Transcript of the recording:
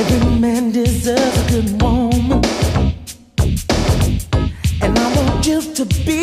Every man deserves a good woman, and I want you to be